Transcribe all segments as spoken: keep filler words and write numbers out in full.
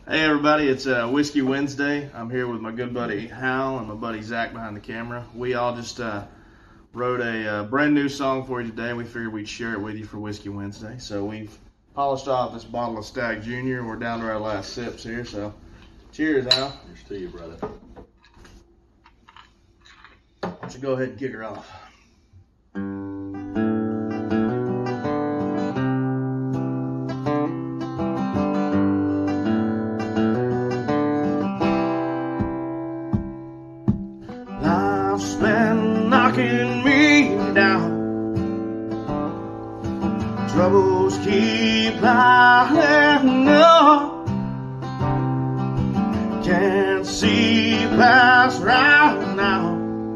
Hey everybody, it's uh, Whiskey Wednesday. I'm here with my good buddy Hal and my buddy Zach behind the camera. We all just uh, wrote a uh, brand new song for you today. We figured we'd share it with you for Whiskey Wednesday. So we've polished off this bottle of Stag Junior and we're down to our last sips here. So cheers, Hal. Cheers to you, brother. Why don't you go ahead and kick her off? Life's been knocking me down, troubles keep piling up, can't see past right now,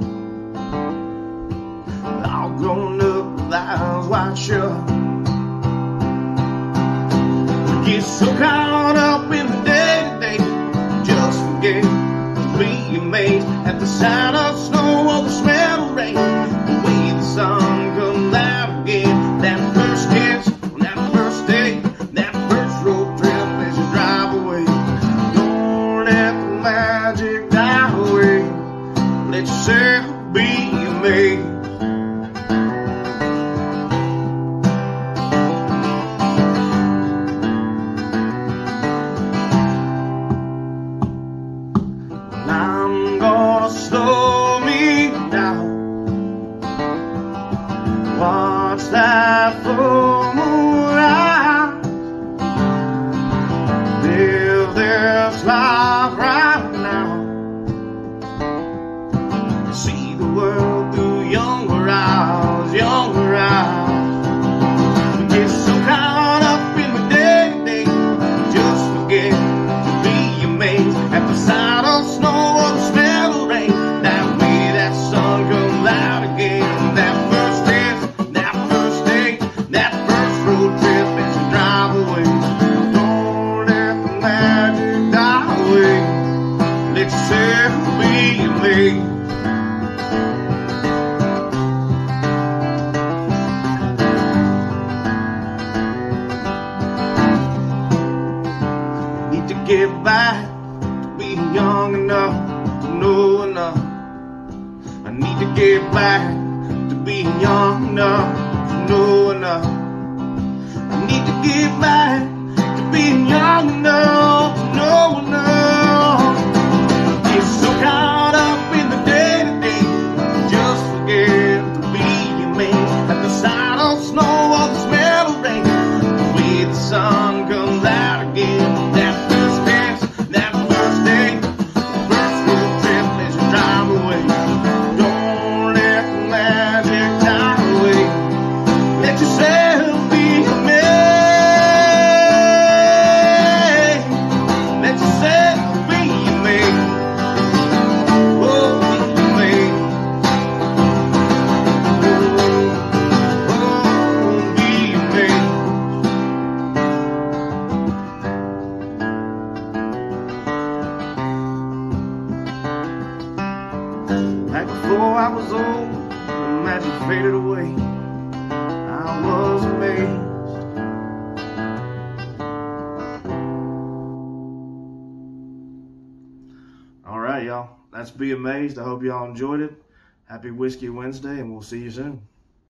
all grown up with eyes wide shut. We get so caught up in the day-to-day, just forget to be amazed at the sight of snow or the smell of rain, the way the sun comes out again. That first kiss on that first day, that first road trip as you drive away. Don't let the magic die away, let yourself be amazed. I'm gonna slow me down, watch that full moon rise, live this life right now, see the world through younger eyes, younger eyes. We get so caught up in the day-to-day, just forget to be amazed at the sight of snow or the smell of rain, that way that sun comes out again. That first kiss, that first day, that first road trip as you drive away. Don't let the magic die away, let yourself be amazed. Need to get back to being young enough to know enough. I need to get back to being young enough to know enough. I need to get back to being young enough to know enough. Get so caught up in the day-to-day, just forget to be amazed at the sight of snow or the smell of rain, the way the sun comes out again. That first kiss, that first day, the first road trip as you drive away. Don't let the magic die away, let yourself be amazed, let yourself be amazed, oh, be amazed, oh, oh, be amazed. Back before I was old, the magic faded away. I was amazed. All right, y'all. That's Be Amazed. I hope y'all enjoyed it. Happy Whiskey Wednesday, and we'll see you soon.